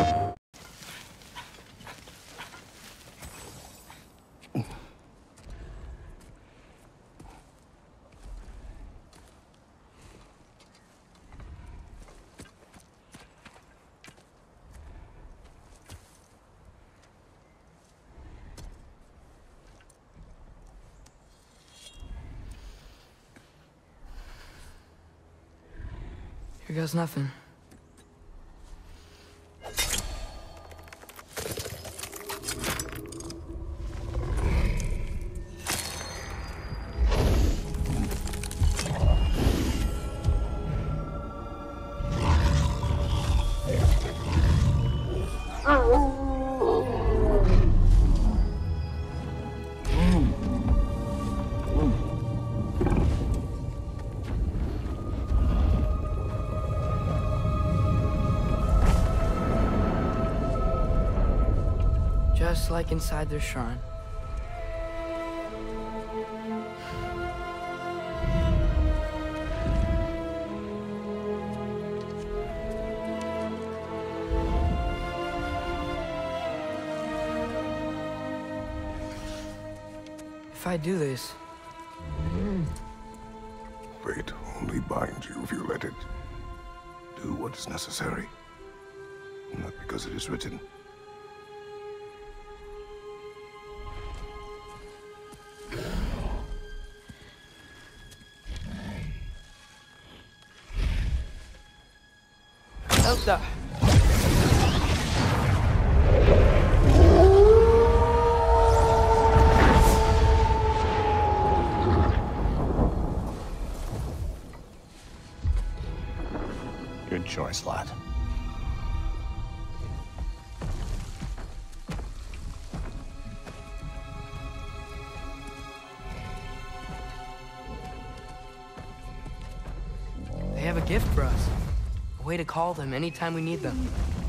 Here goes nothing. Just like inside their shrine. If I do this... Fate only binds you if you let it. Do what is necessary. Not because it is written. Elsa! Good choice, lad. They have a gift for us. A way to call them anytime we need them.